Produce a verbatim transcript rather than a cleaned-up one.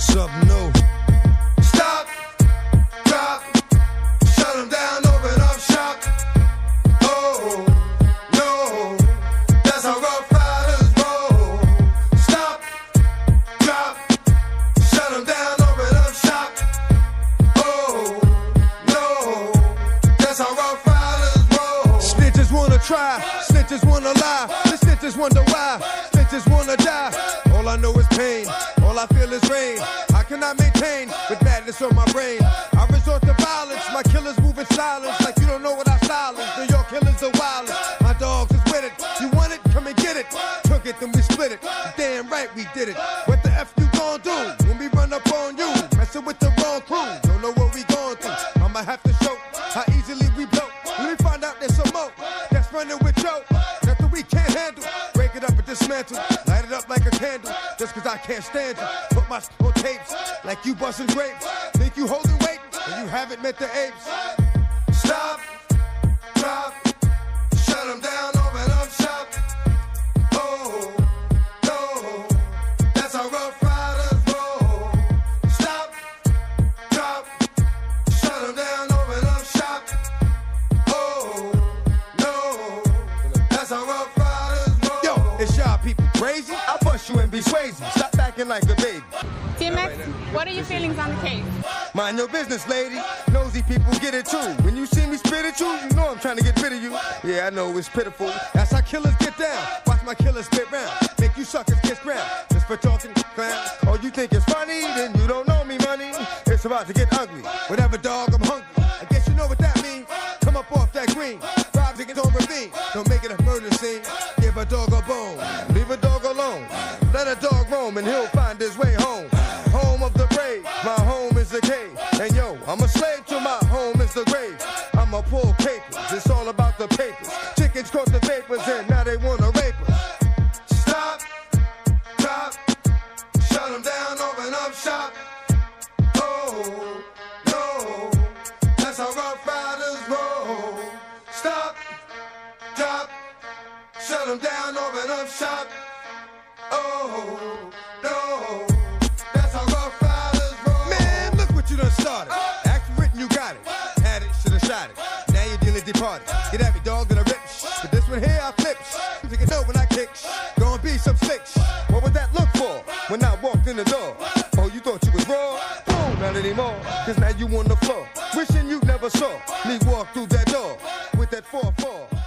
something new. Stop, drop, shut them down, open up shop. Oh, no, that's how Rough Riders roll. Stop, drop, shut them down, open up shop. Oh, no, that's how Rough Riders roll. Snitches wanna try, snitches wanna lie, the snitches wonder why, snitches wanna die. All I know is pain, all I feel is rain. How can I maintain with madness on my brain? I resort to violence, my killers move in silence, like you don't know what I silence. New York killers are wildest, my dogs is with it. You want it? Come and get it. Took it, then we split it. Damn right we did it. What the F you gon' do when we run up on you? Messing with the wrong crew, don't know what we going through. I'ma have to show how easily we blow. Let me find out there's some more that's running with Joe. Nothing we can't handle. Break it up and dismantle. Light it up like a candle. Just cause I can't stand you. Put my s- on tapes like you busting grapes. Think you holding weight and you haven't met the apes. Stop, drop, shut them down, open up shop. Oh, no, that's how Rough Riders roll. Stop, drop, shut them down, open up shop. Oh, no, that's how Rough Riders roll. Yo, it's y'all people crazy? I'll bust you and be crazy. Stop acting like a baby. D M X, what are your feelings on the case? Mind your business, lady. Nosy people get it too. When you see me spit at you, you know I'm trying to get rid of you. Yeah, I know it's pitiful. That's how killers get down. Watch my killers spit round. Make you suckers kiss ground. Just for talking clown. Oh, you think it's funny? Then you don't know me, money. It's about to get ugly. Whatever, dog, I'm hungry. I guess you know what that means. Come up off that green. Five tickets on ravine. Don't make it a murder scene. Give a dog a bone. Leave a dog alone. Let a dog roam and he'll find his way home. Home of the brave. My home is the cave. And yo, I'm a slave to my home is the grave. I'm a pull papers. It's all about the papers. Chickens caught the vapors and now they wanna rape us. Stop, drop, shut them down, open up shop. Oh, no, that's how Rough Riders roll. Stop, drop, shut them down, open up shop. Oh, no, that's how Rough Riders roll. Man, look what you done started. Act written, you got it. Had it, should've shot it. Now you're dealing departed. Get at me, dog, that I rip. But this one here, I flip. You can know when I kick. Gonna be some slick. What would that look for when I walked in the door? Oh, you thought you was raw? Boom, not anymore. Cause now you on the floor. Wishing you never saw me walk through that door with that four four.